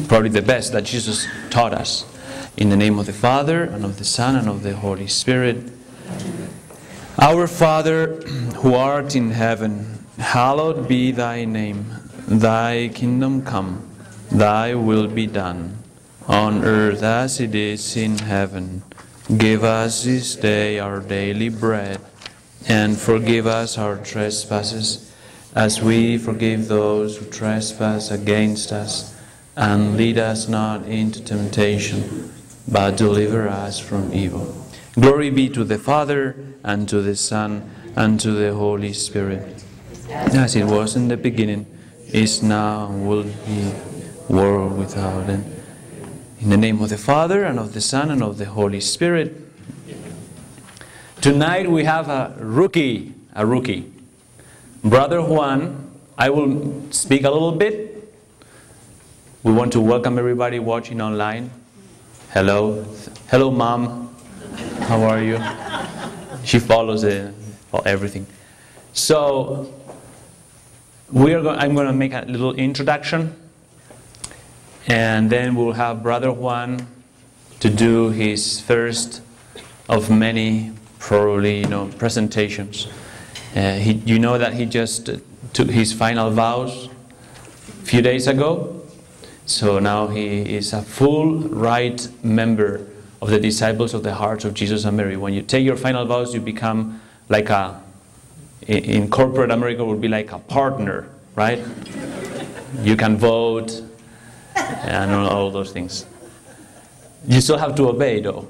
probably the best that Jesus taught us. In the name of the Father, and of the Son, and of the Holy Spirit. Our Father, who art in heaven, hallowed be thy name. Thy kingdom come, thy will be done, on earth as it is in heaven. Give us this day our daily bread, and forgive us our trespasses, as we forgive those who trespass against us. And lead us not into temptation, but deliver us from evil. Glory be to the Father, and to the Son, and to the Holy Spirit, as it was in the beginning, is now, and will be, world without end. In the name of the Father, and of the Son, and of the Holy Spirit. Tonight we have a rookie. Brother Juan. I will speak a little bit. We want to welcome everybody watching online. Hello. Hello, Mom. How are you? She follows everything. So, I'm going to make a little introduction. And then we'll have Brother Juan to do his first of many, probably, presentations. You know that he just took his final vows a few days ago. So now he is a full right member of the Disciples of the Hearts of Jesus and Mary. When you take your final vows, you become like in corporate America, would be like a partner, right? You can vote and all those things. You still have to obey though,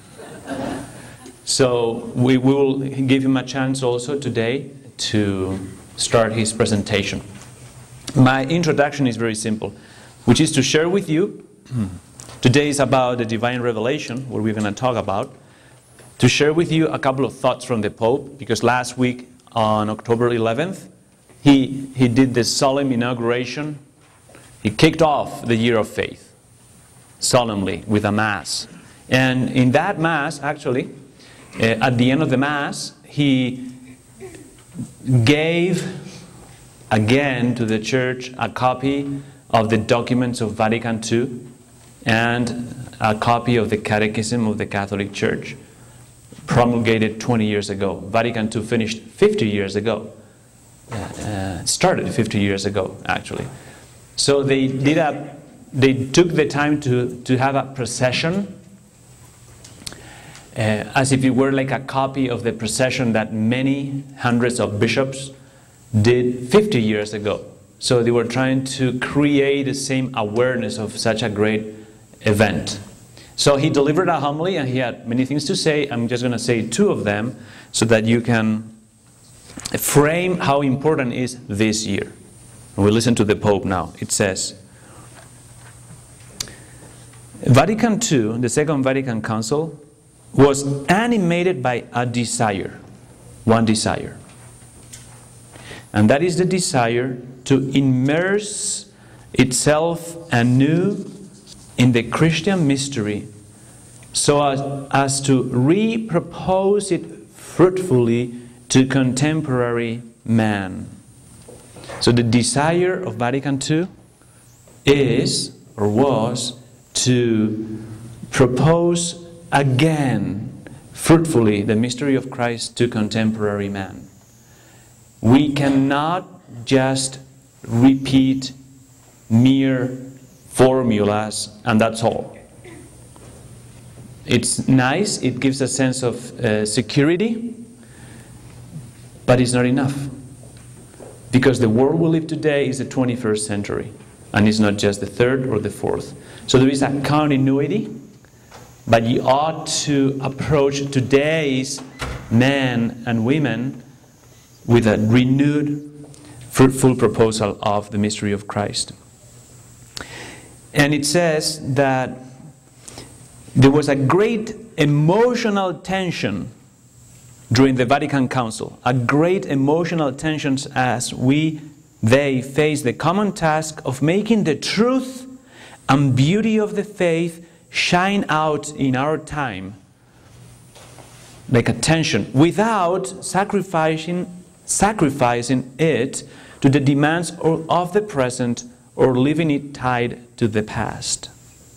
So we will give him a chance also today to start his presentation. My introduction is very simple, which is to share with you, today is about the divine revelation, what we're going to talk about, to share with you a couple of thoughts from the Pope, because last week on October 11th, he did the solemn inauguration. He kicked off the year of faith, solemnly, with a Mass. And in that Mass, actually, at the end of the Mass, he gave again to the Church a copy of the documents of Vatican II and a copy of the Catechism of the Catholic Church, promulgated 20 years ago. Vatican II finished 50 years ago. Started 50 years ago, actually. So they took the time to have a procession, as if it were like a copy of the procession that many hundreds of bishops did 50 years ago. So they were trying to create the same awareness of such a great event. So he delivered a homily, and he had many things to say. I'm just going to say two of them so that you can frame how important is this year. We listen to the Pope now. It says, Vatican II, the Second Vatican Council, was animated by a desire, one desire. And that is the desire to immerse itself anew in the Christian mystery so as to repropose it fruitfully to contemporary man. So the desire of Vatican II is, or was, to propose again, fruitfully, the mystery of Christ to contemporary man. We cannot just repeat mere formulas and that's all. It's nice, it gives a sense of security, but it's not enough. Because the world we live today is the 21st century, and it's not just the third or the fourth. So there is a continuity, but you ought to approach today's men and women with a renewed, fruitful proposal of the mystery of Christ. And it says that there was a great emotional tension during the Vatican Council, a great emotional tension as they face the common task of making the truth and beauty of the faith shine out in our time, like a tension, without sacrificing it to the demands of the present or leaving it tied to the past.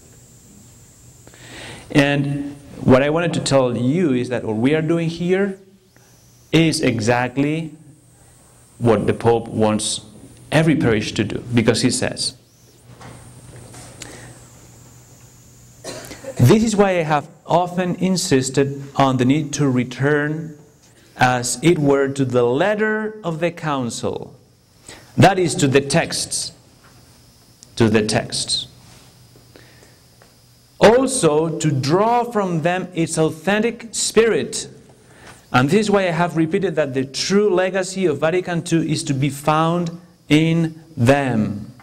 And what I wanted to tell you is that what we are doing here is exactly what the Pope wants every parish to do, because he says, "This is why I have often insisted on the need to return, as it were, to the letter of the Council." That is, to the texts. To the texts. Also, to draw from them its authentic spirit. And this is why I have repeated that the true legacy of Vatican II is to be found in them.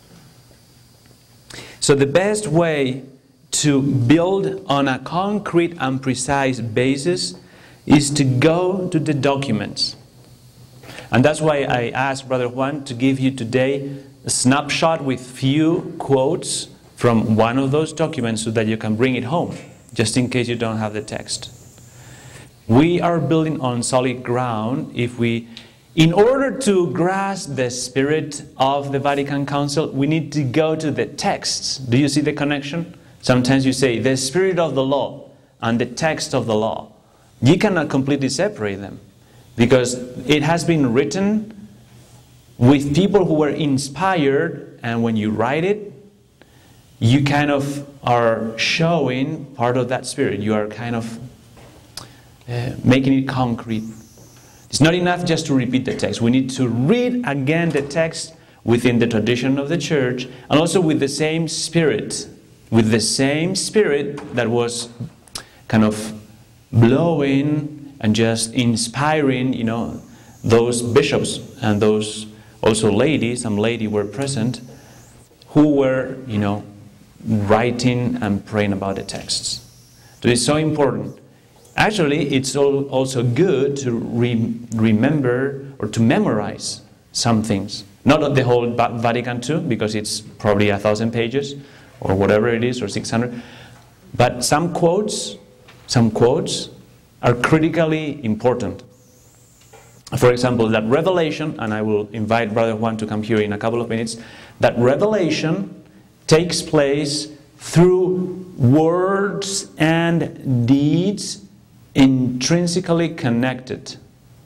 So the best way to build on a concrete and precise basis is to go to the documents. And that's why I asked Brother Juan to give you today a snapshot with few quotes from one of those documents so that you can bring it home, just in case you don't have the text. We are building on solid ground if we, in order to grasp the spirit of the Vatican Council, we need to go to the texts. Do you see the connection? Sometimes you say the spirit of the law and the text of the law. You cannot completely separate them, because it has been written with people who were inspired, and when you write it, you kind of are showing part of that spirit. You are kind of making it concrete. It's not enough just to repeat the text. We need to read again the text within the tradition of the church, and also with the same spirit. With the same spirit that was kind of blowing and just inspiring, those bishops and those also ladies, some ladies were present, who were, writing and praying about the texts. So it's so important. Actually, it's also good to remember or to memorize some things. Not the whole Vatican II, because it's probably 1,000 pages, or whatever it is, or 600. But some quotes are critically important. For example, that revelation, and I will invite Brother Juan to come here in a couple of minutes, that revelation takes place through words and deeds intrinsically connected.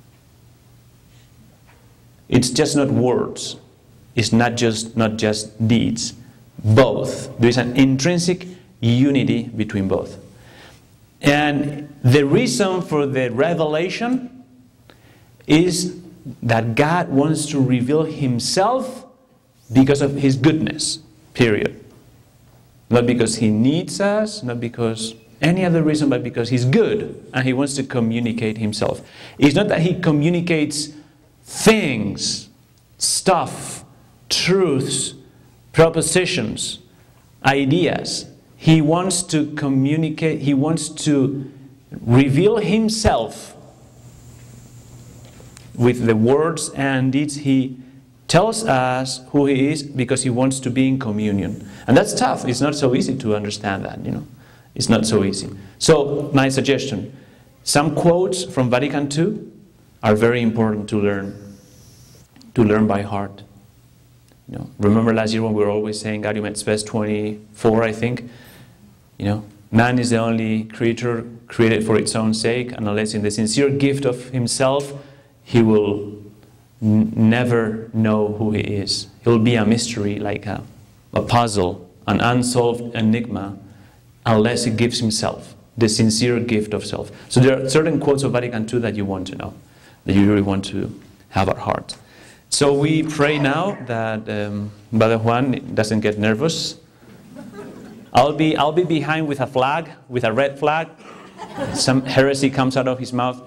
It's just not words. It's not just deeds. Both. There is an intrinsic unity between both. And the reason for the revelation is that God wants to reveal Himself because of His goodness, period. Not because He needs us, not because any other reason, but because He's good and He wants to communicate Himself. It's not that He communicates things, stuff, truths, propositions, ideas. He wants to communicate, He wants to reveal Himself with the words and deeds. He tells us who He is because He wants to be in communion. And that's tough. It's not so easy to understand that, It's not so easy. So, my suggestion, some quotes from Vatican II are very important to learn by heart. Remember last year when we were always saying Gaudium et Spes 24, I think, man is the only creature created for its own sake, and unless in the sincere gift of himself, he will never know who he is. He will be a mystery, like a puzzle, an unsolved enigma, unless he gives himself, the sincere gift of self. So there are certain quotes of Vatican II that you want to know, that you really want to have at heart. So we pray now that Brother Juan doesn't get nervous. I'll be behind with a flag, with a red flag. Some heresy comes out of his mouth.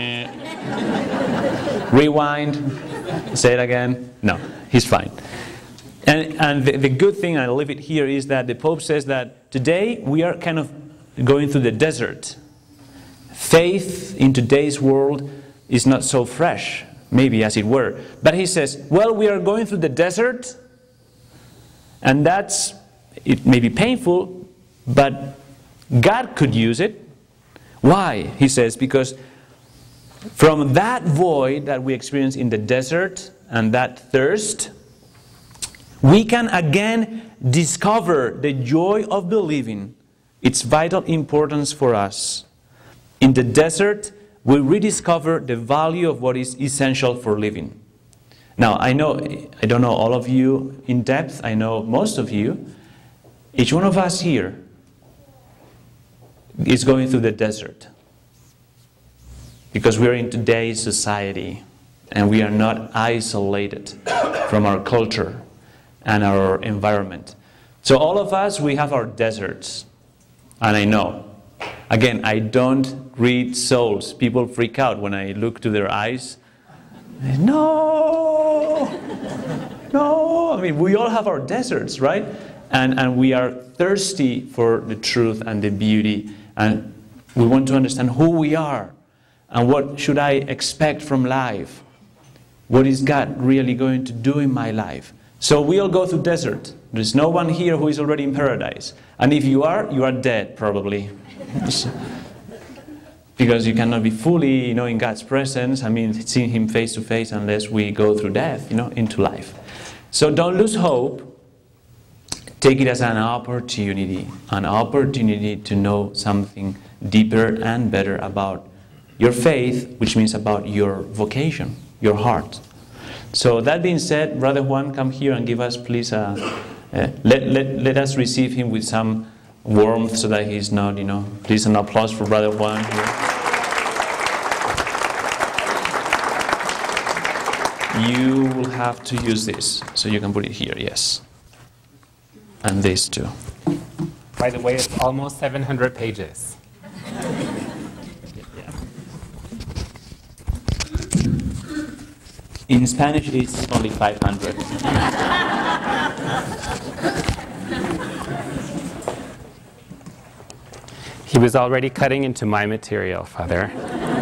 Rewind. Say it again. No, he's fine. And the good thing, I'll leave it here, is that the Pope says that today we are kind of going through the desert. Faith in today's world is not so fresh, maybe as it were. But he says, well, we are going through the desert, and it may be painful, but God could use it. Why? He says, because from that void that we experience in the desert and that thirst, we can again discover the joy of believing, its vital importance for us. In the desert, we rediscover the value of what is essential for living. Now, I don't know all of you in depth. I know most of you. Each one of us here is going through the desert because we are in today's society and we are not isolated from our culture and our environment. So all of us, we have our deserts. And I know. Again, I don't read souls. People freak out when I look to their eyes. No! No! I mean, we all have our deserts, right? And we are thirsty for the truth and the beauty. And we want to understand who we are. And what should I expect from life? What is God really going to do in my life? So we all go through desert. There's no one here who is already in paradise. And if you are dead, probably. Because you cannot be fully, in God's presence. I mean, seeing Him face to face unless we go through death, into life. So don't lose hope. Take it as an opportunity to know something deeper and better about your faith, which means about your vocation, your heart. So that being said, Brother Juan, come here and give us, please, let us receive him with some warmth so that he's not, please an applause for Brother Juan here. You will have to use this, so you can put it here, yes. And this too. By the way, it's almost 700 pages. In Spanish, it's only 500. He was already cutting into my material, Father.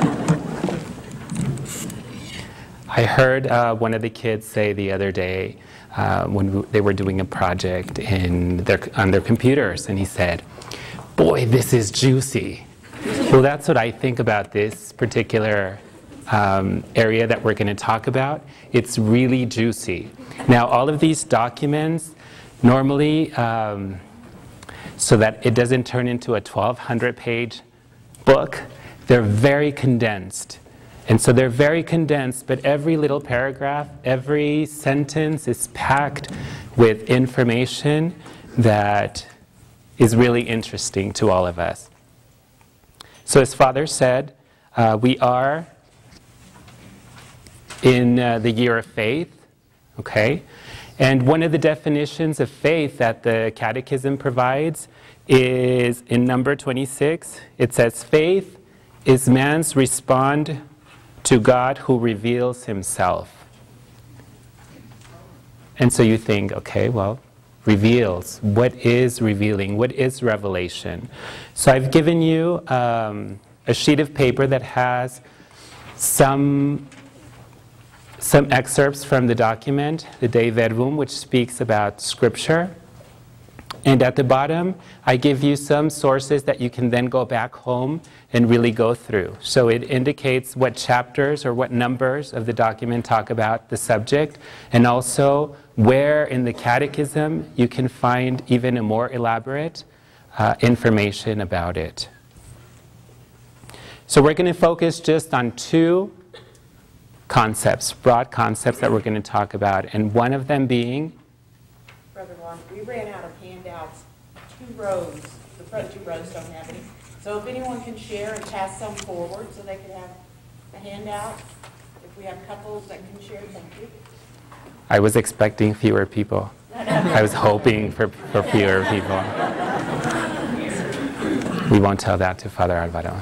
I heard one of the kids say the other day when they were doing a project on their computers, and he said, "Boy, this is juicy." Well, that's what I think about this particular area that we're going to talk about. It's really juicy. Now, all of these documents, normally, so that it doesn't turn into a 1,200-page book, they're very condensed. And so they're very condensed, but every little paragraph, every sentence is packed with information that is really interesting to all of us. So as Father said, we are in the year of faith, okay? And one of the definitions of faith that the Catechism provides is in number 26. It says, faith is man's response to God who reveals himself. And so you think, okay, well, reveals. What is revealing? What is revelation? So I've given you a sheet of paper that has some excerpts from the document, the Dei Verbum, which speaks about Scripture. And at the bottom, I give you some sources that you can then go back home and really go through. So it indicates what chapters or what numbers of the document talk about the subject, and also where in the Catechism you can find even a more elaborate information about it. So we're going to focus just on two concepts, broad concepts that we're going to talk about, and one of them being... Brother Juan, we ran out of handouts, 2 rows. The front 2 rows don't have any. So if anyone can share and pass some forward so they can have a handout. If we have couples that can share, thank you. I was expecting fewer people. I was hoping for fewer people. We won't tell that to Father Alvaro.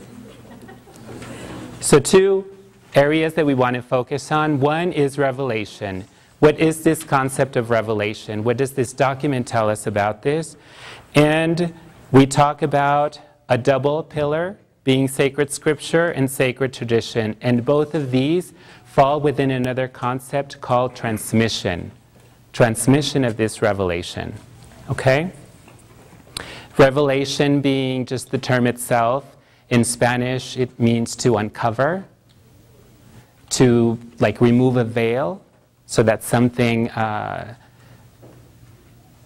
So 2 areas that we want to focus on. One is revelation. What is this concept of revelation? What does this document tell us about this? And we talk about a double pillar being sacred scripture and sacred tradition. And both of these fall within another concept called transmission. Transmission of this revelation. Okay? Revelation being just the term itself. In Spanish, it means to uncover, to like remove a veil, so that something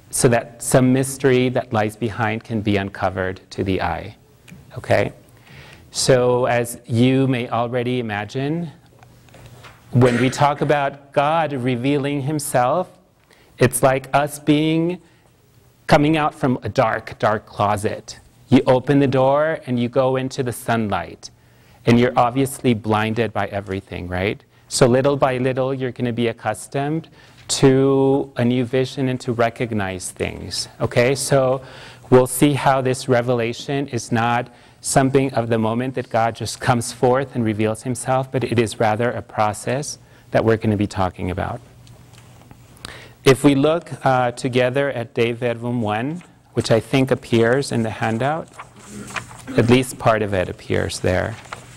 so that some mystery that lies behind can be uncovered to the eye. Okay? So as you may already imagine, when we talk about God revealing himself, it's like us coming out from a dark, dark closet. You open the door and you go into the sunlight. And you're obviously blinded by everything, right? So little by little, you're going to be accustomed to a new vision and to recognize things. Okay? So we'll see how this revelation is not something of the moment that God just comes forth and reveals himself, but it is rather a process that we're going to be talking about. If we look together at Dei Verbum 1, which I think appears in the handout, at least part of it appears there.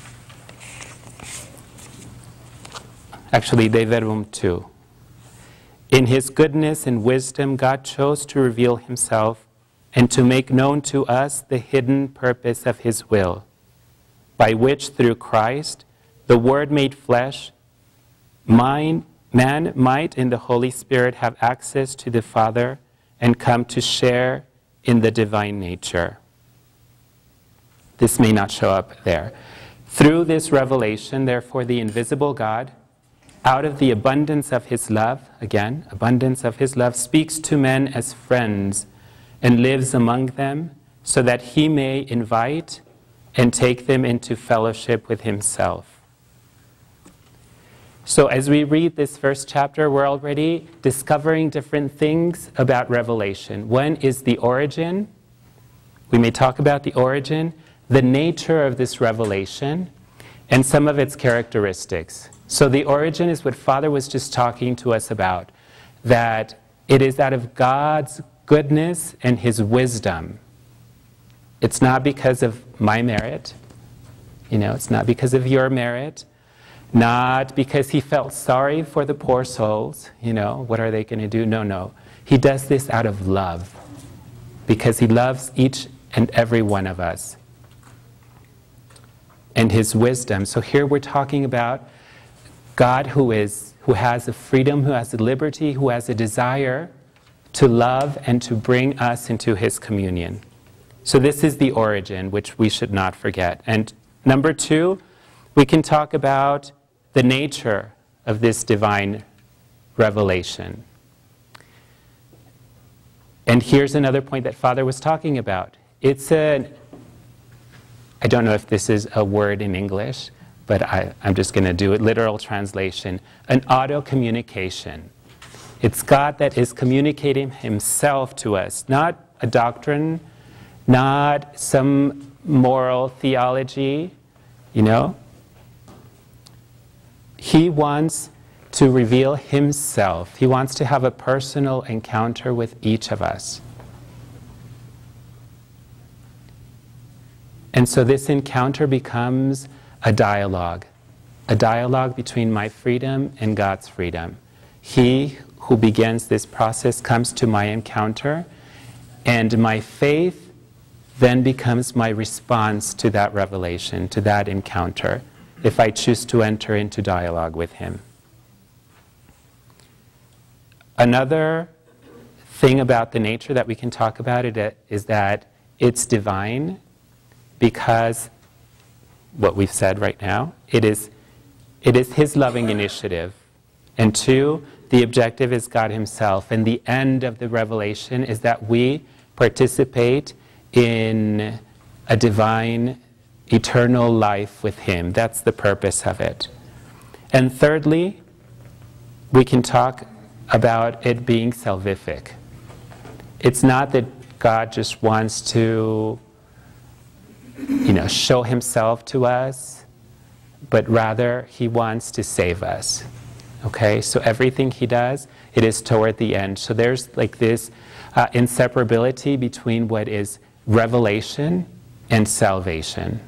Actually, Dei Verbum 2. In his goodness and wisdom, God chose to reveal himself and to make known to us the hidden purpose of his will, by which through Christ, the Word made flesh, man might in the Holy Spirit have access to the Father and come to share in the divine nature. This may not show up there. Through this revelation, therefore, the invisible God, out of the abundance of his love, again, abundance of his love, speaks to men as friends and lives among them so that he may invite and take them into fellowship with himself. So as we read this first chapter, we're already discovering different things about revelation. One is the origin. We may talk about the origin, the nature of this revelation, and some of its characteristics. So the origin is what Father was just talking to us about, that it is out of God's goodness and his wisdom. It's not because of my merit. It's not because of your merit. Not because he felt sorry for the poor souls. What are they going to do? No. He does this out of love, because he loves each and every one of us. And his wisdom. So here we're talking about God who has a freedom, who has a liberty, who has a desire to love and to bring us into his communion. So this is the origin, which we should not forget. And number 2, we can talk about the nature of this divine revelation. And here's another point that Father was talking about. I don't know if this is a word in English, but I'm just going to do it, literal translation, an auto-communication. It's God that is communicating himself to us, not a doctrine, not some moral theology, He wants to reveal himself. He wants to have a personal encounter with each of us. And so this encounter becomes a dialogue between my freedom and God's freedom. He who begins this process comes to my encounter, and my faith then becomes my response to that revelation, to that encounter, if I choose to enter into dialogue with him. Another thing about the nature that we can talk about it is that it's divine, because what we've said right now, it is his loving initiative. And 2, the objective is God himself. And the end of the revelation is that we participate in a divine, eternal life with him. That's the purpose of it. And thirdly, we can talk about it being salvific. It's not that God just wants to show himself to us, but rather he wants to save us. Okay, so everything he does, it is toward the end. So there's like this inseparability between what is revelation and salvation.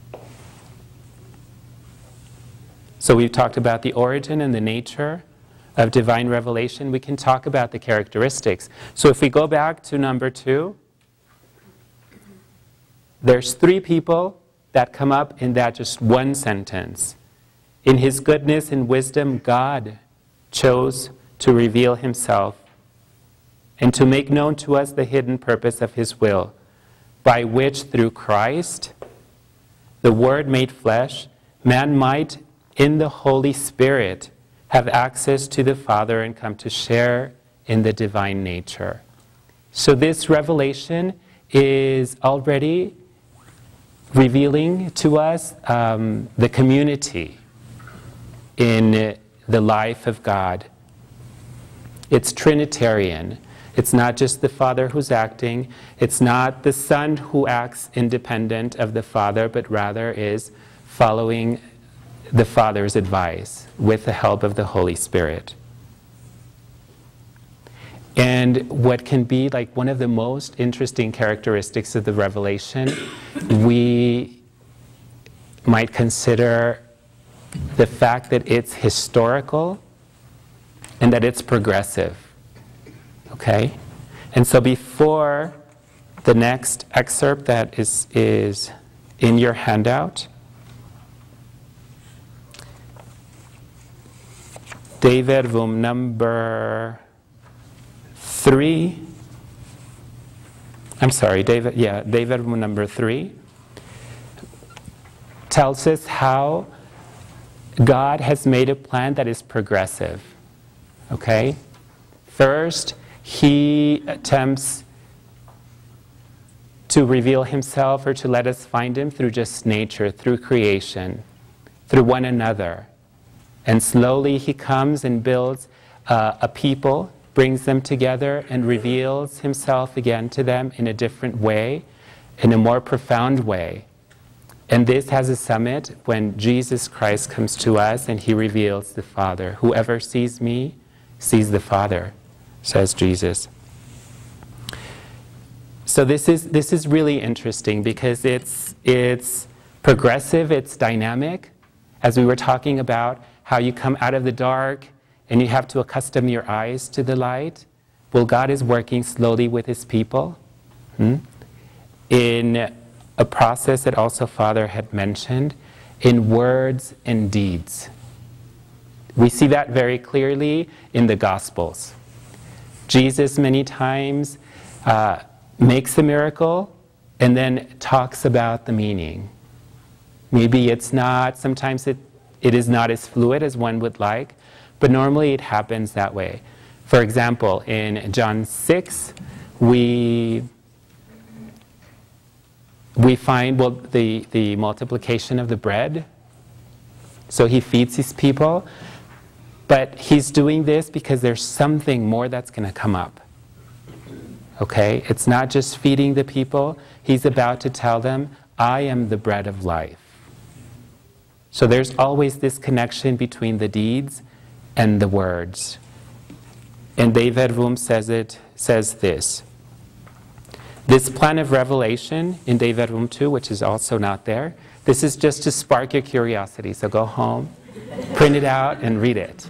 So we've talked about the origin and the nature of divine revelation. We can talk about the characteristics. So if we go back to number 2, there's 3 people that come up in that just one sentence. In his goodness and wisdom, God chose to reveal himself and to make known to us the hidden purpose of his will, by which through Christ, the Word made flesh, man might, in the Holy Spirit, have access to the Father and come to share in the divine nature. So this revelation is already revealing to us the community in the life of God. It's Trinitarian. It's not just the Father who's acting. It's not the Son who acts independent of the Father, but rather is following the Father's advice with the help of the Holy Spirit. And what can be like one of the most interesting characteristics of the revelation, we might consider the fact that it's historical and that it's progressive. Okay? And so before the next excerpt that is in your handout, Dayverbum number 3. I'm sorry, Dayverbum number 3 tells us how God has made a plan that is progressive. Okay? First, he attempts to reveal himself or to let us find him through just nature, through creation, through one another. And slowly he comes and builds a people, brings them together, and reveals himself again to them in a different way, in a more profound way. And this has a summit when Jesus Christ comes to us and he reveals the Father. Whoever sees me sees the Father, says Jesus. So this is really interesting because it's progressive, it's dynamic. As we were talking about how you come out of the dark and you have to accustom your eyes to the light. Well, God is working slowly with his people in a process that also Father had mentioned, in words and deeds. We see that very clearly in the Gospels. Jesus many times makes a miracle and then talks about the meaning. Maybe it's not, sometimes it is not as fluid as one would like, but normally it happens that way. For example, in John 6, we find, well, the multiplication of the bread. So he feeds his people, but he's doing this because there's something more that's going to come up. Okay? It's not just feeding the people. He's about to tell them, I am the bread of life. So there's always this connection between the deeds and the words. And Dayverbum says this. This plan of revelation in Dayverbum 2, which is also not there, this is just to spark your curiosity. So go home, print it out, and read it.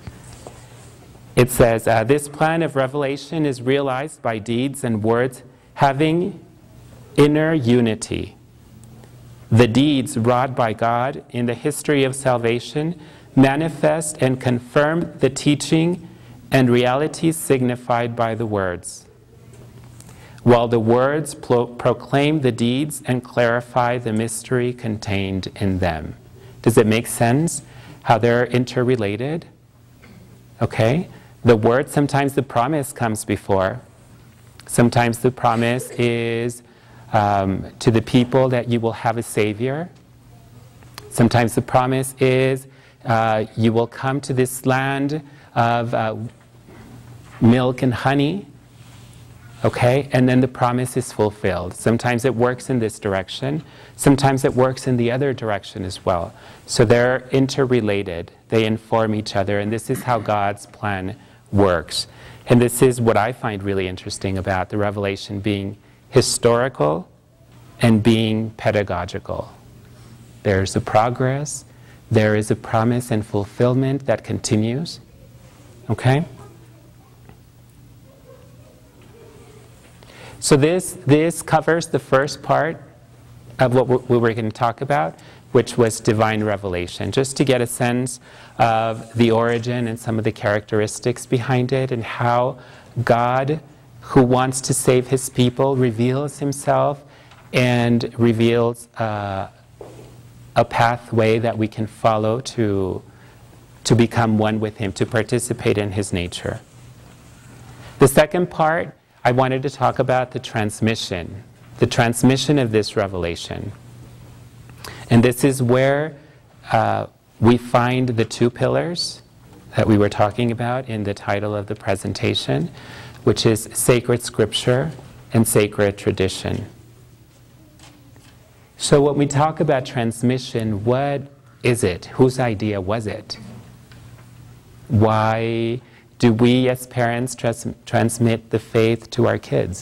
It says, this plan of revelation is realized by deeds and words having inner unity. The deeds wrought by God in the history of salvation manifest and confirm the teaching and realities signified by the words, while the words proclaim the deeds and clarify the mystery contained in them. Does it make sense how they're interrelated? Okay? The word, sometimes the promise comes before. Sometimes the promise is to the people that you will have a Savior. Sometimes the promise is you will come to this land of milk and honey. Okay? And then the promise is fulfilled. Sometimes it works in this direction. Sometimes it works in the other direction as well. So they're interrelated. They inform each other. And this is how God's plan works. And this is what I find really interesting about the revelation being historical and being pedagogical. There's a progress. There is a promise and fulfillment that continues. Okay? So this covers the first part of what we were going to talk about, which was divine revelation, just to get a sense of the origin and some of the characteristics behind it and how God who wants to save his people, reveals himself and reveals a pathway that we can follow to become one with him, to participate in his nature. The second part, I wanted to talk about the transmission of this revelation. And this is where we find the two pillars that we were talking about in the title of the presentation, which is sacred scripture and sacred tradition. So when we talk about transmission, what is it? Whose idea was it? Why do we as parents transmit the faith to our kids?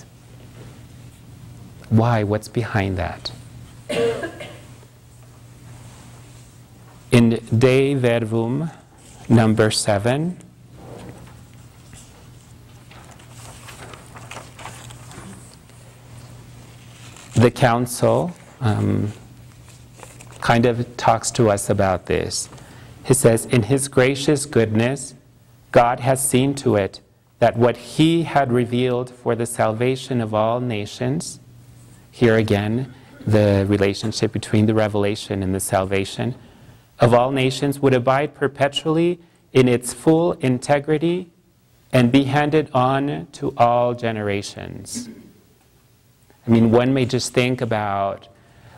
Why? What's behind that? In De Verbum, number 7, the council kind of talks to us about this. He says, in his gracious goodness, God has seen to it that what he had revealed for the salvation of all nations, here again, the relationship between the revelation and the salvation of all nations, would abide perpetually in its full integrity and be handed on to all generations. I mean, one may just think about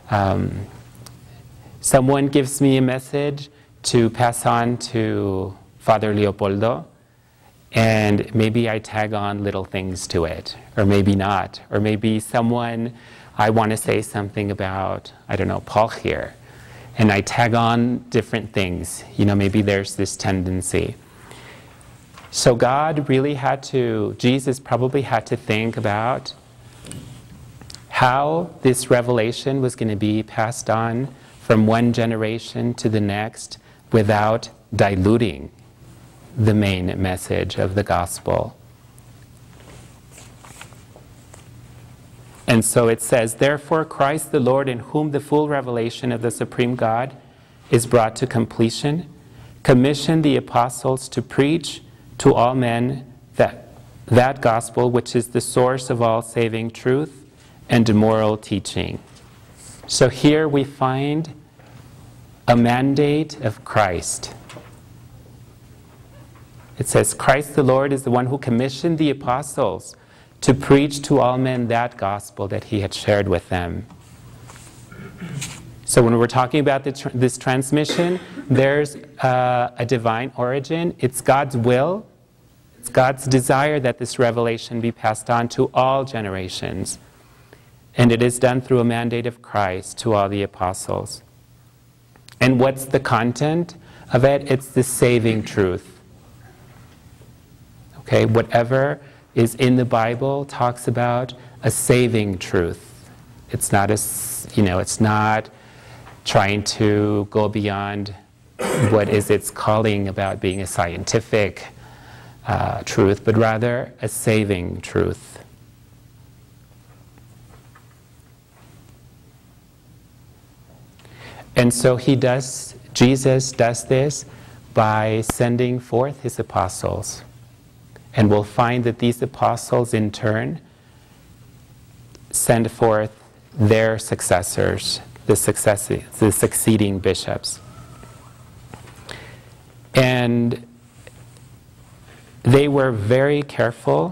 someone gives me a message to pass on to Father Leopoldo, and maybe I tag on little things to it, or maybe not. Or maybe someone, I want to say something about, I don't know, Paul here, and I tag on different things. You know, maybe there's this tendency. So God really had to, Jesus probably had to think about how this revelation was going to be passed on from one generation to the next without diluting the main message of the gospel. And so it says, therefore Christ the Lord, in whom the full revelation of the supreme God is brought to completion, commissioned the apostles to preach to all men that gospel which is the source of all saving truth and moral teaching. So here we find a mandate of Christ. It says, Christ the Lord is the one who commissioned the apostles to preach to all men that gospel that he had shared with them. So when we're talking about this transmission, there's a divine origin. It's God's will. It's God's desire that this revelation be passed on to all generations. And it is done through a mandate of Christ to all the apostles. And what's the content of it? It's the saving truth. Okay, whatever is in the Bible talks about a saving truth. It's not it's not trying to go beyond what is its calling about being a scientific truth, but rather a saving truth. And so Jesus does this by sending forth his apostles. And we'll find that these apostles in turn send forth their successors, the succeeding bishops. And they were very careful,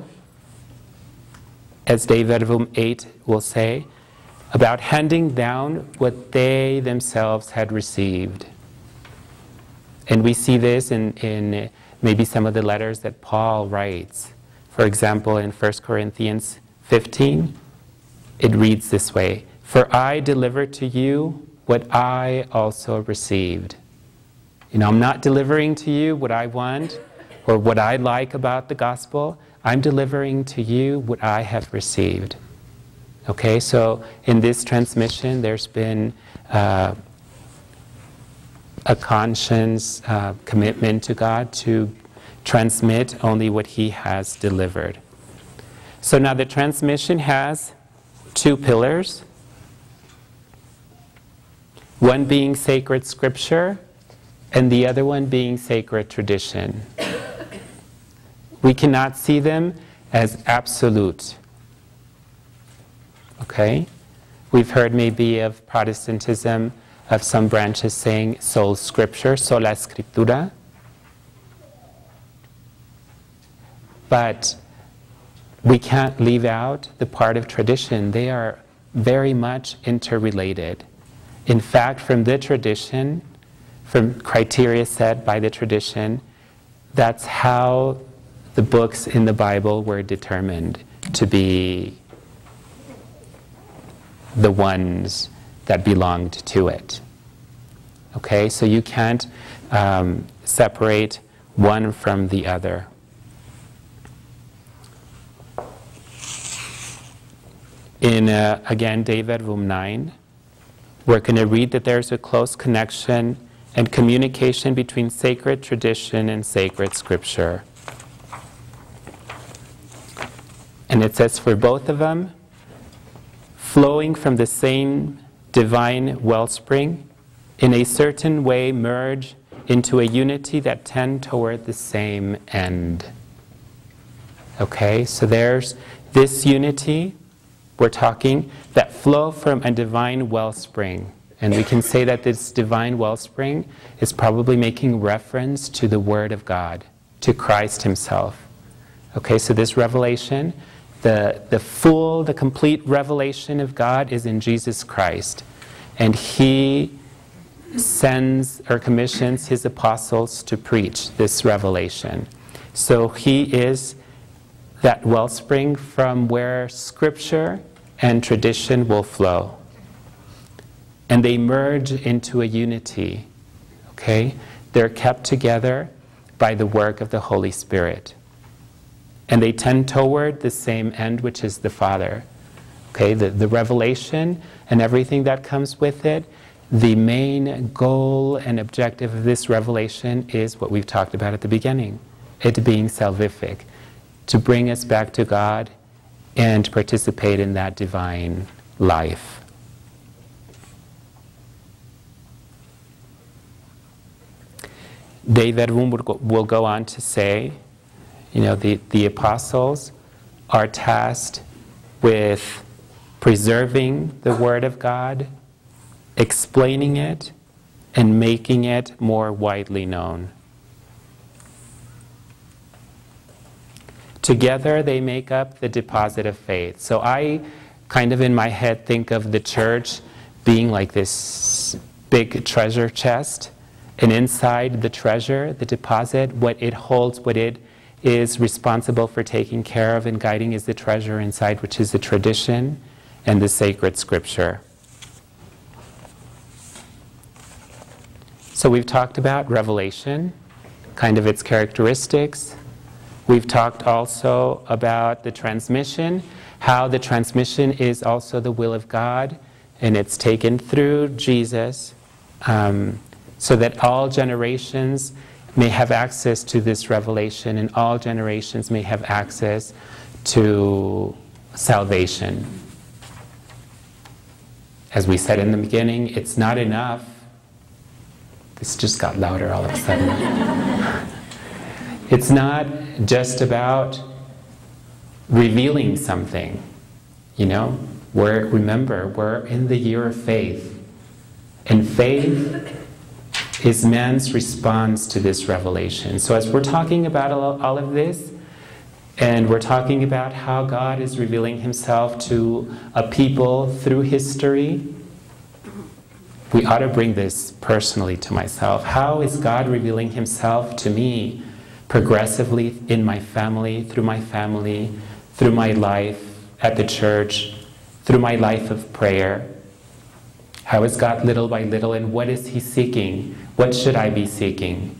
as De Verbum 8 will say, about handing down what they themselves had received. And we see this in maybe some of the letters that Paul writes. For example, in 1 Corinthians 15, it reads this way, "For I delivered to you what I also received." You know, I'm not delivering to you what I want or what I like about the gospel. I'm delivering to you what I have received. Okay, so in this transmission, there's been a conscious commitment to God to transmit only what he has delivered. So now the transmission has two pillars, one being sacred scripture and the other one being sacred tradition. We cannot see them as absolute. Okay? We've heard maybe of Protestantism, of some branches saying sole scripture, sola escritura. But we can't leave out the part of tradition. They are very much interrelated. In fact, from the tradition, from criteria set by the tradition, that's how the books in the Bible were determined to be the ones that belonged to it. Okay, so you can't separate one from the other. In, again, David, room 9, we're going to read that there's a close connection and communication between sacred tradition and sacred scripture. And it says, for both of them, flowing from the same divine wellspring, in a certain way merge into a unity that tend toward the same end. Okay, so there's this unity, we're talking, that flow from a divine wellspring. And we can say that this divine wellspring is probably making reference to the Word of God, to Christ Himself. Okay, so this revelation, the complete revelation of God is in Jesus Christ. And He sends or commissions His apostles to preach this revelation. So He is that wellspring from where Scripture and tradition will flow. And they merge into a unity, okay? They're kept together by the work of the Holy Spirit. And they tend toward the same end, which is the Father. Okay, the revelation and everything that comes with it, the main goal and objective of this revelation is what we've talked about at the beginning, it being salvific, to bring us back to God and participate in that divine life. David will go on to say, you know, the apostles are tasked with preserving the Word of God, explaining it, and making it more widely known. Together they make up the deposit of faith. So I kind of in my head think of the church being like this big treasure chest. And inside the treasure, the deposit, what it holds, what it is responsible for taking care of and guiding is the treasure inside, which is the tradition and the sacred scripture. So we've talked about revelation, kind of its characteristics. We've talked also about the transmission, how the transmission is also the will of God, and it's taken through Jesus, so that all generations may have access to this revelation and all generations may have access to salvation. As we said in the beginning, it's not enough. This just got louder all of a sudden. It's not just about revealing something, you know. Remember, we're in the year of faith. And faith is man's response to this revelation. So as we're talking about all of this, and we're talking about how God is revealing Himself to a people through history, we ought to bring this personally to myself. How is God revealing Himself to me progressively in my family, through my life at the church, through my life of prayer? How is God little by little, and what is He seeking? What should I be seeking?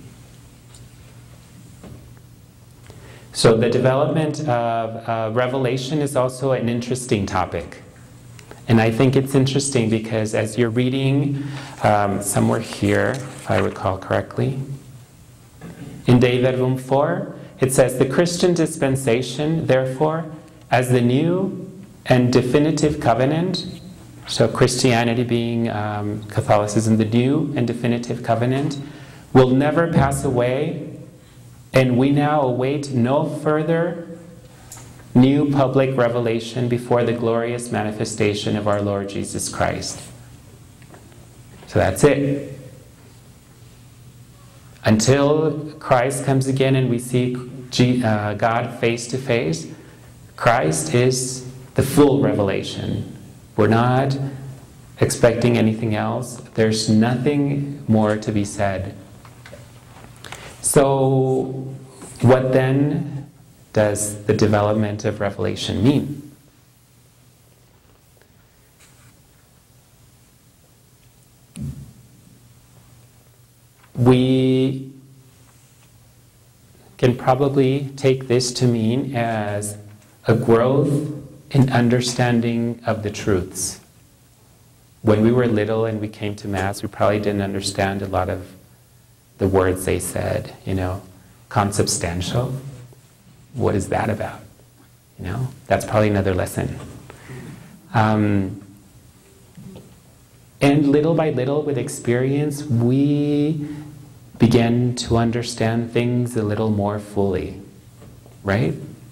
So the development of revelation is also an interesting topic. And I think it's interesting because as you're reading somewhere here, if I recall correctly, in David room 4, it says, the Christian dispensation, therefore, as the new and definitive covenant, so Christianity being Catholicism, the new and definitive covenant, will never pass away, and we now await no further new public revelation before the glorious manifestation of our Lord Jesus Christ. So that's it. Until Christ comes again and we see God face to face, Christ is the full revelation. We're not expecting anything else. There's nothing more to be said. So, what then does the development of revelation mean? We can probably take this to mean as a growth in understanding of the truths. When we were little and we came to Mass, we probably didn't understand a lot of the words they said, consubstantial. What is that about? That's probably another lesson. And little by little, with experience, we begin to understand things a little more fully, right?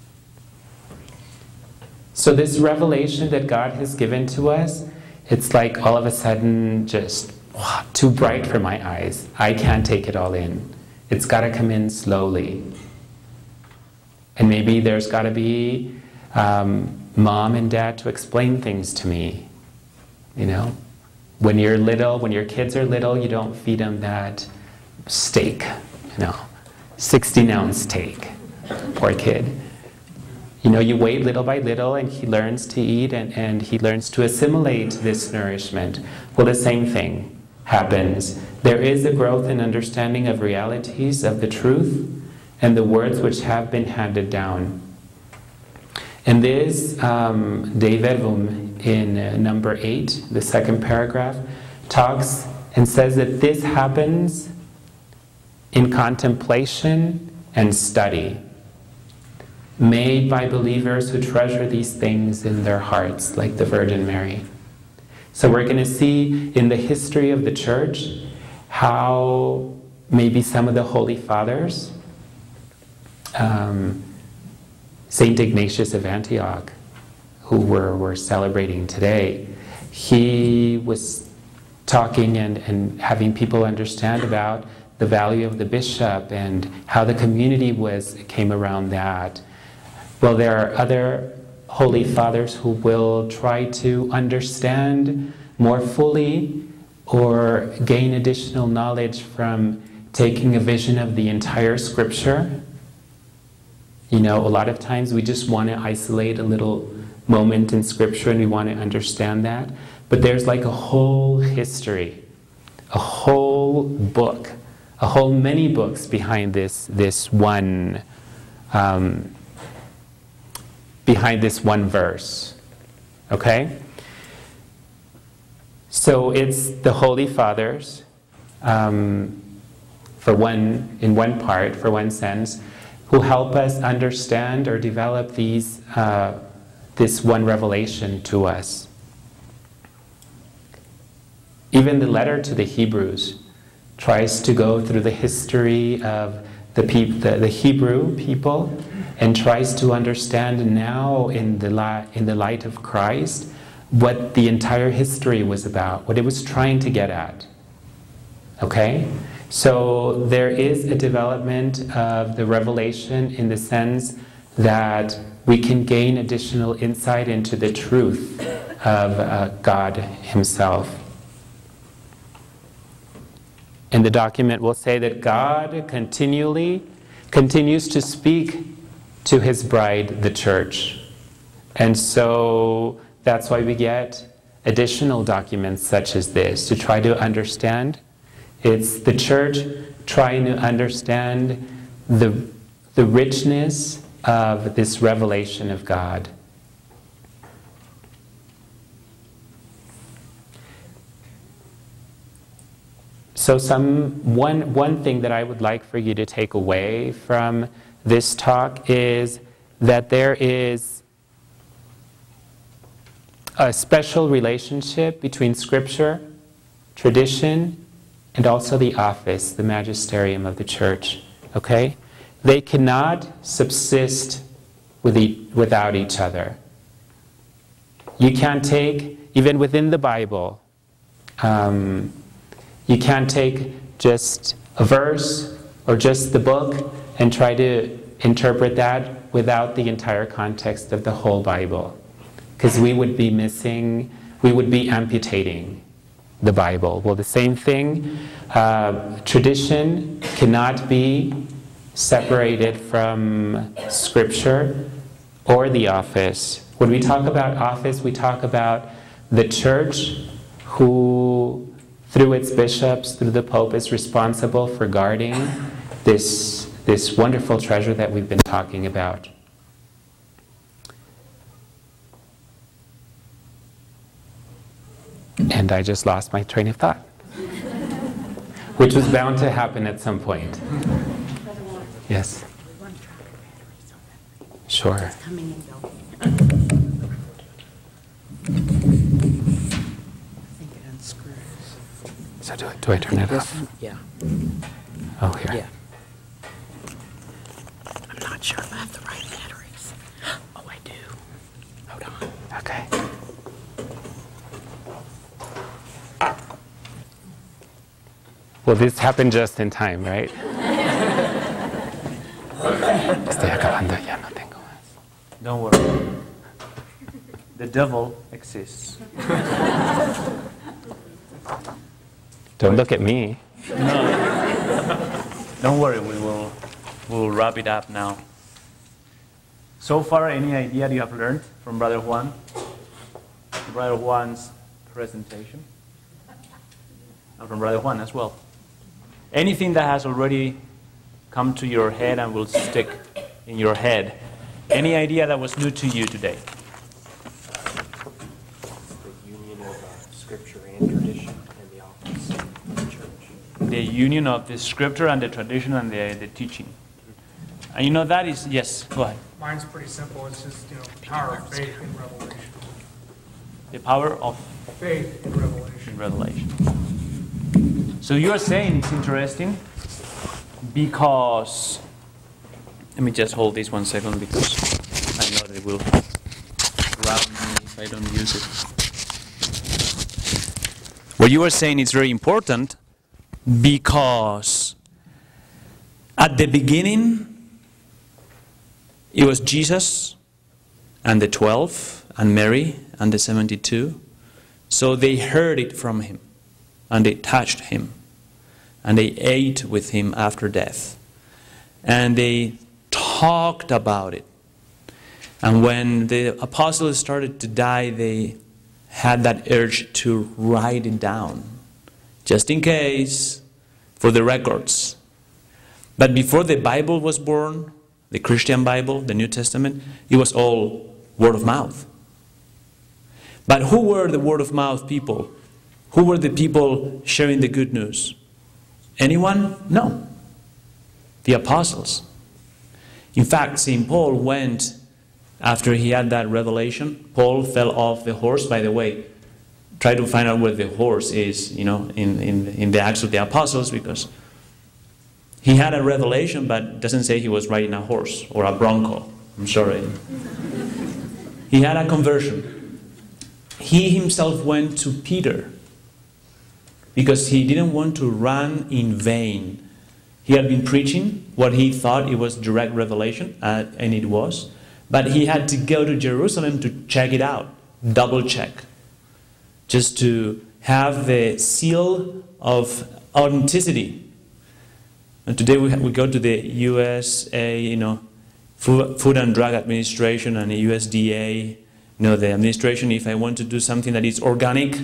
So this revelation that God has given to us, it's like all of a sudden just too bright for my eyes. I can't take it all in. It's got to come in slowly. And maybe there's got to be mom and dad to explain things to me. When you're little, when your kids are little, you don't feed them that steak, 16-ounce steak. Poor kid. You wait little by little and he learns to eat and he learns to assimilate this nourishment. Well, the same thing happens. There is a growth in understanding of realities, of the truth, and the words which have been handed down. And this, David in number 8, the second paragraph, talks and says that this happens in contemplation and study, made by believers who treasure these things in their hearts, like the Virgin Mary. So we're going to see in the history of the Church how maybe some of the Holy Fathers, Saint Ignatius of Antioch, who we're celebrating today, he was talking and having people understand about the value of the bishop and how the community came around that. Well, there are other Holy Fathers who will try to understand more fully or gain additional knowledge from taking a vision of the entire Scripture. A lot of times we just want to isolate a little moment in Scripture and we want to understand that. But there's like a whole history, a whole book, many books behind this one verse. Okay? So it's the Holy Fathers, in one sense, who help us understand or develop this one revelation to us. Even the letter to the Hebrews tries to go through the history of the Hebrew people and tries to understand now in the light of Christ what the entire history was about, what it was trying to get at. Okay? So there is a development of the revelation in the sense that we can gain additional insight into the truth of God Himself. And the document will say that God continues to speak to His bride, the Church. And so that's why we get additional documents such as this to try to understand. It's the Church trying to understand the richness of this revelation of God. So one thing that I would like for you to take away from this talk is that there is a special relationship between Scripture, tradition, and also the office, the magisterium of the Church. Okay? They cannot subsist without each other. You can't take, even within the Bible, you can't take just a verse or just the book and try to interpret that without the entire context of the whole Bible. Because we would be missing, we would be amputating the Bible. Well, the same thing, tradition cannot be separated from Scripture or the office. When we talk about office, we talk about the church who, through its bishops, through the Pope, is responsible for guarding this wonderful treasure that we've been talking about. And I just lost my train of thought, which was bound to happen at some point. Yes? Sure. I think it unscrews. So do I turn it off? Yeah. Oh, here. Yeah. I'm not sure if I have the right batteries. Oh, I do. Hold on. Okay. Well, this happened just in time, right? Estoy acabando, ya no tengo más. Don't worry. The devil exists. Don't look at me. No. Don't worry, we'll wrap it up now. So far, any idea you have learned from Brother Juan? Brother Juan's presentation? And from Brother Juan as well. Anything that has already come to your head and will stick in your head. Any idea that was new to you today? The union of Scripture and tradition and the office of the church. The union of the Scripture and the tradition and the teaching. And you know that is, yes, go ahead. Mine's pretty simple. It's just, power of faith in revelation. The power of Faith in revelation. in revelation. So you are saying it's interesting because, let me just hold this 1 second because I know they will ground me if I don't use it. What you are saying is very important because at the beginning it was Jesus and the 12 and Mary and the 72. So they heard it from him and they touched him and they ate with him after death and they talked about it. And when the apostles started to die, they had that urge to write it down just in case, for the records. But before the Bible was born, the Christian Bible, the New Testament, it was all word of mouth. But who were the word of mouth people? Who were the people sharing the good news? Anyone? No. The apostles. In fact, St. Paul went, after he had that revelation, Paul fell off the horse. By the way, try to find out where the horse is, in the Acts of the Apostles, because he had a revelation, but doesn't say he was riding a horse or a bronco. I'm sorry. He had a conversion. He himself went to Peter because he didn't want to run in vain. He had been preaching what he thought it was direct revelation, and it was. But he had to go to Jerusalem to check it out, double check, just to have the seal of authenticity. And today we go to the USA, Food and Drug Administration and the USDA, the administration. If I want to do something that is organic,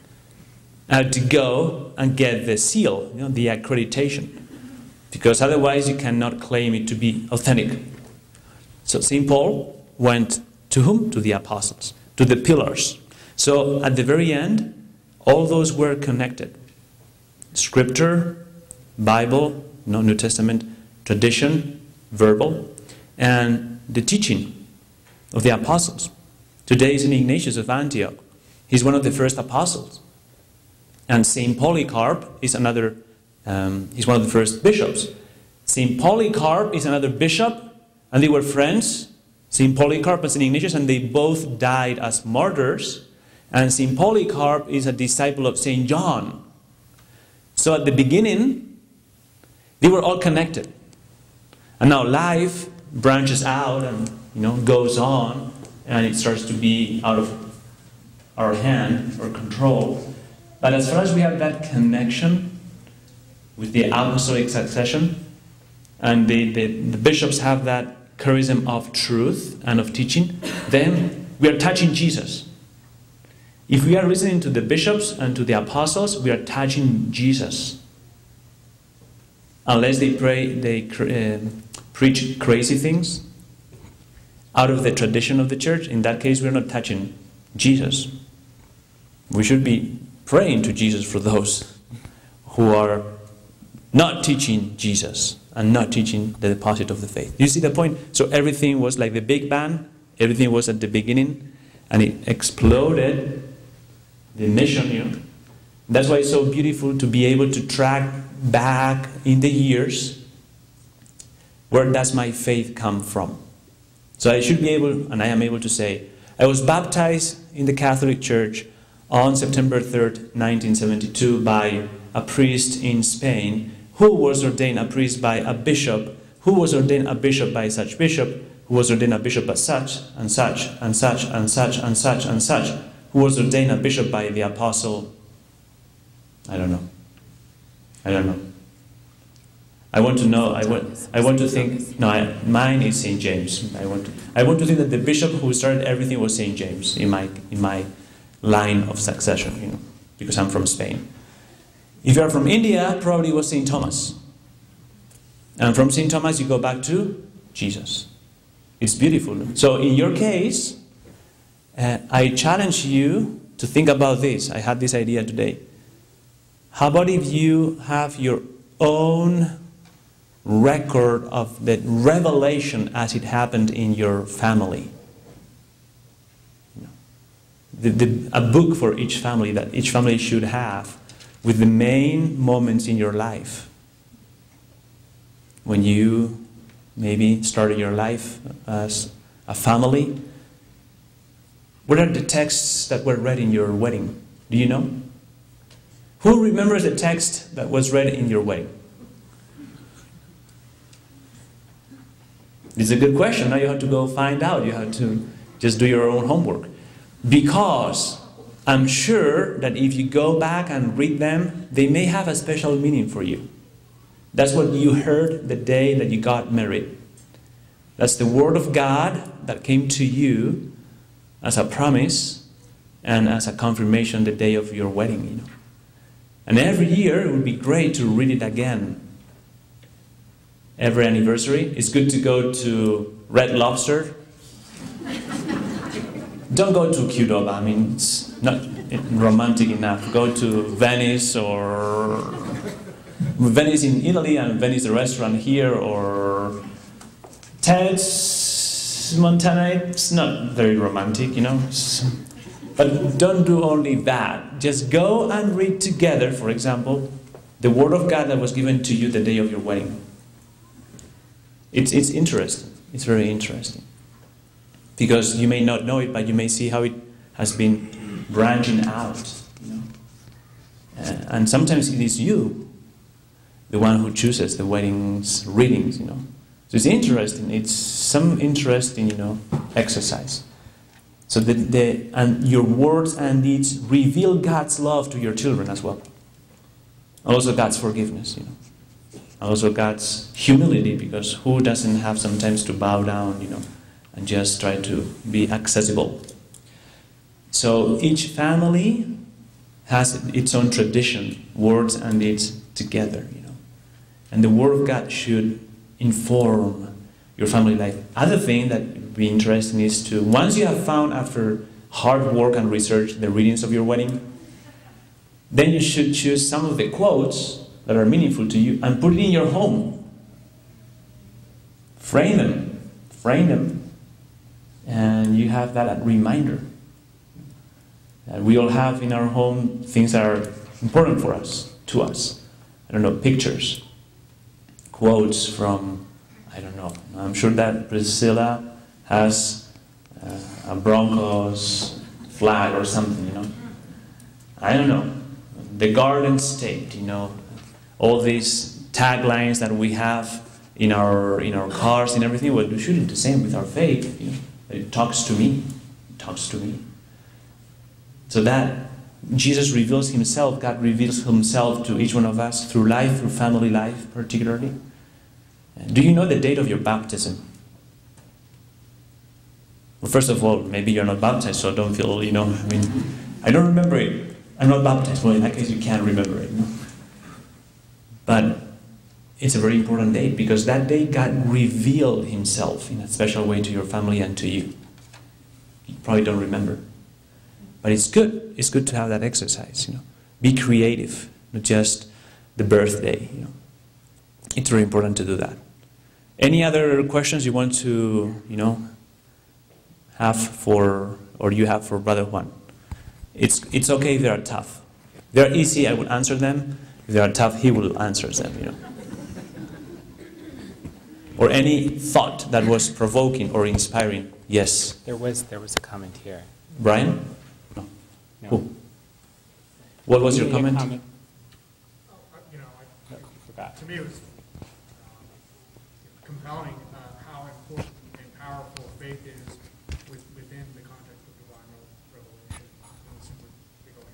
I have to go and get the seal, the accreditation, because otherwise you cannot claim it to be authentic. So St. Paul went to whom? To the apostles, to the pillars. So at the very end, all those were connected. Scripture, Bible, New Testament, tradition, verbal, and the teaching of the apostles. Today is St. Ignatius of Antioch. He's one of the first apostles. And St. Polycarp is another, he's one of the first bishops. St. Polycarp is another bishop, and they were friends St. Polycarp and St. Ignatius, and they both died as martyrs. And St. Polycarp is a disciple of St. John. So at the beginning, they were all connected. And now life branches out and goes on, and it starts to be out of our hand or control. But as far as we have that connection with the apostolic succession, and the bishops have that charism of truth and of teaching, then we are touching Jesus. If we are listening to the bishops and to the apostles, we are touching Jesus. Unless they preach crazy things out of the tradition of the church, in that case we're not touching Jesus. We should be praying to Jesus for those who are not teaching Jesus and not teaching the deposit of the faith. You see the point? So everything was like the Big Bang. Everything was at the beginning, and it exploded. The mission, That's why it's so beautiful to be able to track back in the years, where does my faith come from? So I should be able, and I am able to say, I was baptized in the Catholic Church on September 3rd, 1972 by a priest in Spain who was ordained a priest by a bishop, who was ordained a bishop by such bishop, who was ordained a bishop by such, and such, and such, and such, and such, and such, who was ordained a bishop by the apostle, I don't know. I want to know, I want to think, no, mine is St. James. I want to think that the bishop who started everything was St. James in my line of succession, because I'm from Spain. If you are from India, probably it was St. Thomas. And from St. Thomas you go back to Jesus. It's beautiful. So in your case, I challenge you to think about this. I had this idea today. How about if you have your own record of the revelation as it happened in your family? A book for each family that each family should have, with the main moments in your life when you maybe started your life as a family. What are the texts that were read in your wedding? Do you know? Who remembers the text that was read in your wedding? It's a good question. Now you have to go find out. You have to just do your own homework. Because I'm sure that if you go back and read them, they may have a special meaning for you. That's what you heard the day that you got married. That's the word of God that came to you as a promise and as a confirmation the day of your wedding, And every year it would be great to read it again. Every anniversary, it's good to go to Red Lobster. Don't go to Qdoba, it's not romantic enough. Go to Venice, or Venice in Italy and Venice the restaurant here, or Ted's Montana. It's not very romantic, But don't do only that. Just go and read together, for example, the Word of God that was given to you the day of your wedding. It's interesting. It's very interesting. Because you may not know it, but you may see how it has been branching out. And sometimes it is you, the one who chooses the wedding's readings. So it's interesting. It's some interesting, exercise. So and your words and deeds reveal God's love to your children as well. Also God's forgiveness, Also God's humility, because who doesn't have sometimes to bow down, and just try to be accessible. So each family has its own tradition, words and deeds together, And the Word of God should inform your family life. Other thing that would be interesting is to, once you have found after hard work and research the readings of your wedding, then you should choose some of the quotes that are meaningful to you and put it in your home. Frame them, and you have that reminder. We all have in our home things that are important for us, to us. Pictures, quotes from, I'm sure that Priscilla has a Broncos flag or something, you know. I don't know. The Garden State, you know, all these taglines that we have in our cars and everything. Well, we should do the same with our faith. You know, it talks to me. It talks to me. So that Jesus reveals himself. God reveals himself to each one of us through life, through family life, particularly. Do you know the date of your baptism? Well, first of all, maybe you're not baptized, so don't feel, you know, I mean, I don't remember it. I'm not baptized. Well, in that case, you can't remember it. No? But it's a very important date because that day God revealed himself in a special way to your family and to you. You probably don't remember. But it's good. It's good to have that exercise, you know. Be creative, not just the birthday, you know. It's very important to do that. Any other questions you want to, you know, have for, or you have for Brother Juan? It's okay if they are tough. If they are easy, I will answer them. If they are tough, he will answer them, you know. Or any thought that was provoking or inspiring. Yes. There was a comment here. Brian? No. Who? What was your comment? You know, No, you forgot. to me it was compelling how important and powerful faith is within the context of divine revelation. It seems like they go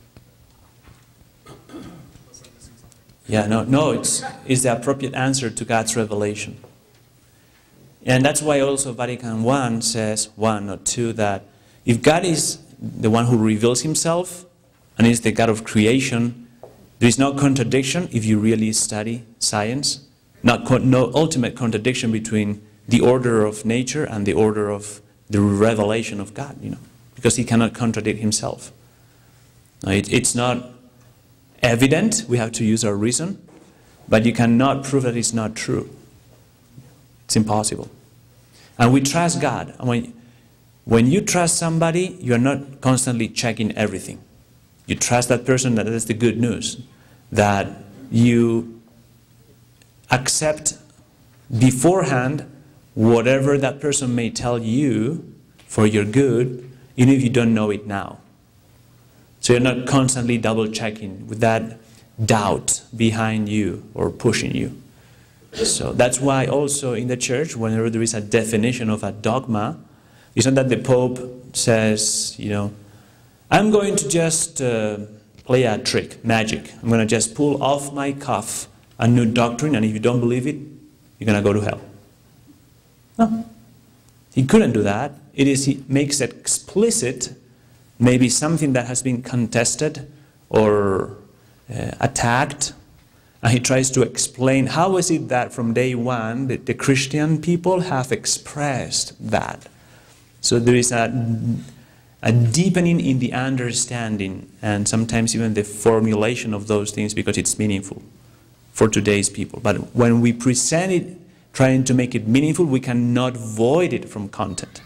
hand in hand. Unless I'm missing something. Yeah, no, it's the appropriate answer to God's revelation. And that's why also Vatican I says, 1 or 2, that if God is the one who reveals himself and is the God of creation, there is no contradiction if you really study science. No ultimate contradiction between the order of nature and the order of the revelation of God, you know, because he cannot contradict himself. Now, it's not evident, we have to use our reason, but you cannot prove that it's not true. It's impossible. And we trust God. And when you trust somebody, you are not constantly checking everything. You trust that person, that is the good news, that you accept beforehand whatever that person may tell you for your good, even if you don't know it now. So you're not constantly double checking with that doubt behind you or pushing you. So that's why also in the church, whenever there is a definition of a dogma, it's not that the Pope says, you know, I'm going to just play a trick, magic. I'm going to just pull off my cuff a new doctrine, and if you don't believe it, you're going to go to hell. No. He couldn't do that. He makes it explicit, maybe something that has been contested or attacked, and he tries to explain how is it that from day one the Christian people have expressed that. So there is a deepening in the understanding and sometimes even the formulation of those things because it's meaningful for today's people. But when we present it, trying to make it meaningful, we cannot void it from content.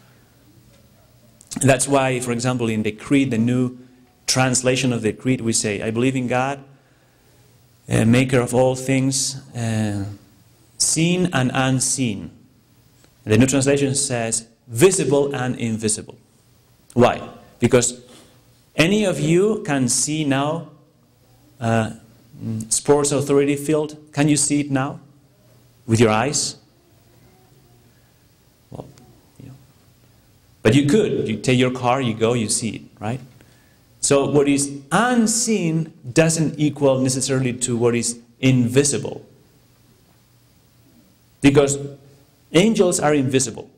That's why, for example, in the Creed, the new translation of the Creed, we say, I believe in God, maker of all things, seen and unseen. The new translation says, visible and invisible. Why? Because any of you can see now Sports Authority field. Can you see it now with your eyes? Well, you know. But you could. You take your car, you go, you see it, right? So what is unseen doesn't equal necessarily to what is invisible. Because angels are invisible.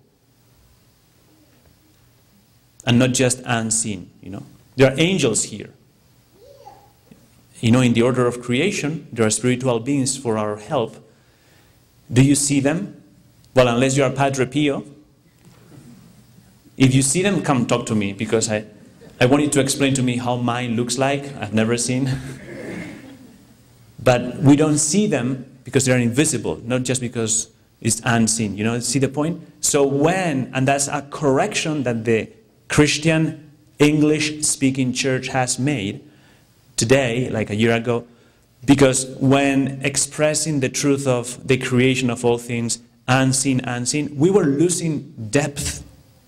And not just unseen, you know. There are angels here. You know, in the order of creation, there are spiritual beings for our help. Do you see them? Well, unless you are Padre Pio. If you see them, come talk to me, because I want you to explain to me how mine looks like. I've never seen. But we don't see them because they're invisible, not just because it's unseen. You know, see the point? So and that's a correction that the Christian English-speaking church has made today, like a year ago, because when expressing the truth of the creation of all things unseen, we were losing depth.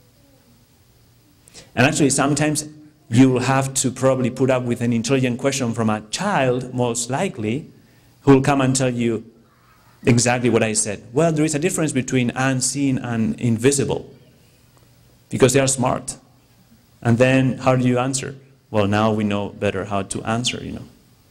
And actually, sometimes you will have to probably put up with an intelligent question from a child, most likely, who will come and tell you exactly what I said. Well, there is a difference between unseen and invisible, because they are smart. And then, how do you answer? Well, now we know better how to answer, you know.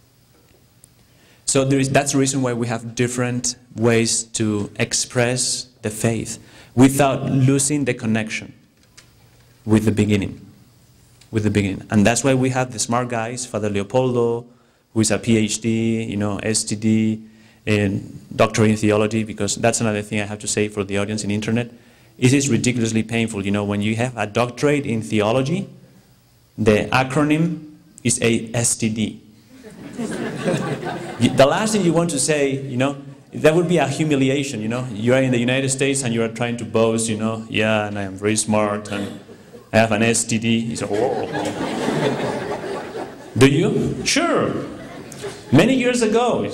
So that's the reason why we have different ways to express the faith without losing the connection with the beginning. And that's why we have the smart guys, Father Leopoldo, who is a PhD, you know, STD, and doctorate in theology, because that's another thing I have to say for the audience in internet. It is ridiculously painful, you know, when you have a doctorate in theology, the acronym is a STD. The last thing you want to say, you know, that would be a humiliation, you know. You are in the United States and you are trying to boast, you know, yeah, and I am very smart and I have an STD. You say, oh. Do you? Sure. Many years ago.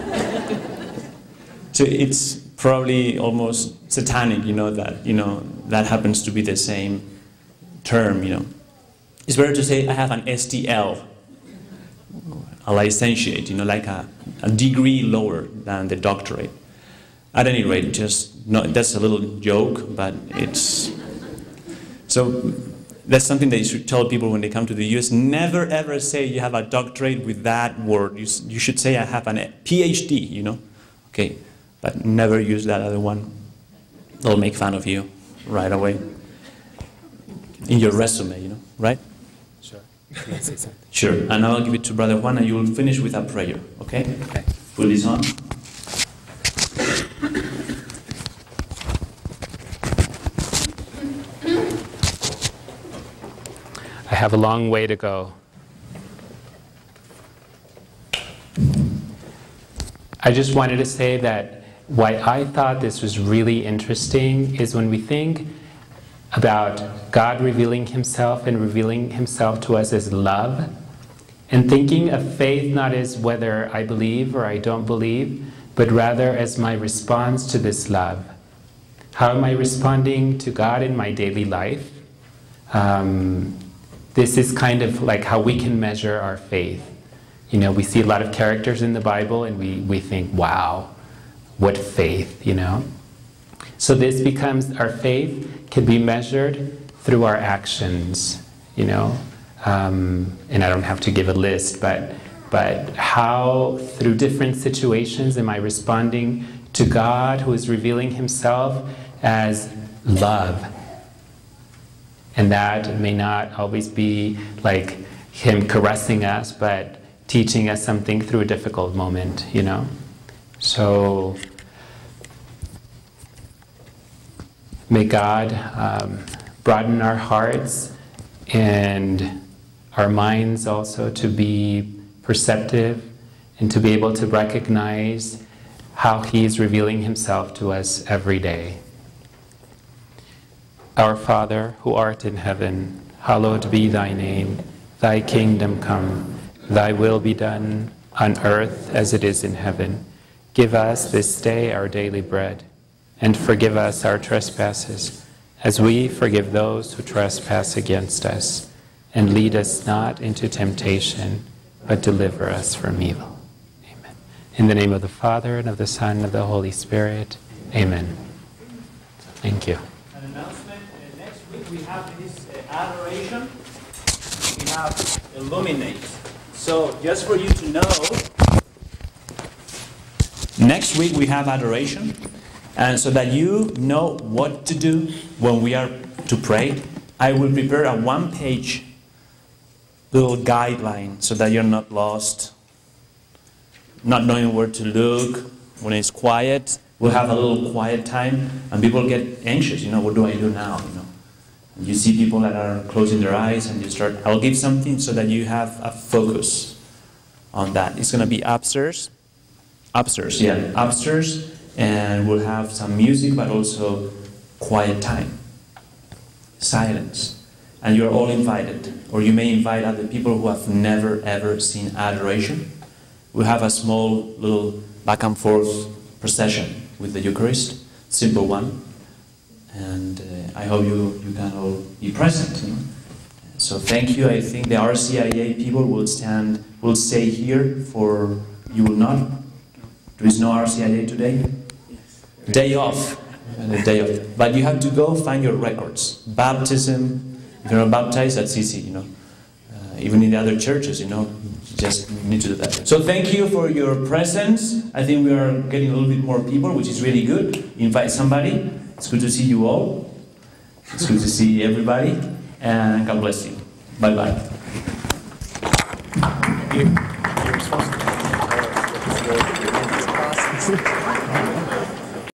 So it's probably almost satanic, you know, that happens to be the same term, you know. It's better to say I have an STL. A licentiate, you know, like a degree lower than the doctorate. At any rate, that's a little joke, but it's... So that's something that you should tell people when they come to the US. Never ever say you have a doctorate with that word. You should say I have a PhD, you know. Okay, but never use that other one. They'll make fun of you right away. In your resume, you know, right? Sure. Can I say something? Sure, and I'll give it to Brother Juan, and you will finish with a prayer, okay? Okay. Put this on. I have a long way to go. I just wanted to say that why I thought this was really interesting is when we think about God revealing himself and revealing himself to us as love, and thinking of faith not as whether I believe or I don't believe, but rather as my response to this love. How am I responding to God in my daily life? This is kind of like how we can measure our faith. You know, we see a lot of characters in the Bible and we think, wow, what faith, you know? So this becomes, our faith can be measured through our actions, you know? And I don't have to give a list, but how through different situations am I responding to God who is revealing himself as love? And that may not always be like him caressing us, but teaching us something through a difficult moment, you know? So may God broaden our hearts and our minds also to be perceptive and to be able to recognize how he is revealing himself to us every day. Our Father, who art in heaven, hallowed be thy name. Thy kingdom come, thy will be done on earth as it is in heaven. Give us this day our daily bread, and forgive us our trespasses, as we forgive those who trespass against us. And lead us not into temptation, but deliver us from evil. Amen. In the name of the Father, and of the Son, and of the Holy Spirit. Amen. Thank you. An announcement. Next week we have this adoration. We have illuminate. So just for you to know, next week we have adoration. And so that you know what to do when we are to pray, I will prepare a one-page little guideline so that you're not lost, not knowing where to look when it's quiet. We'll have a little quiet time, and people get anxious. You know, what do I do now? You know, and you see people that are closing their eyes, and you start. I'll give something so that you have a focus on that. It's going to be upstairs, and we'll have some music, but also quiet time, silence. And you're all invited, or you may invite other people who have never ever seen adoration. We'll have a small little back and forth procession with the Eucharist, simple one. And I hope you can all be present. You know? So thank you. I think the RCIA people will stay here for, you will not? There is no RCIA today? Day off. Day off. But you have to go find your records. Baptism, if you're not baptized, that's easy, you know. Even in the other churches, you know, you just need to do that. So thank you for your presence. I think we are getting a little bit more people, which is really good. Invite somebody. It's good to see you all. It's good to see everybody. And God bless you. Bye-bye. You're supposed to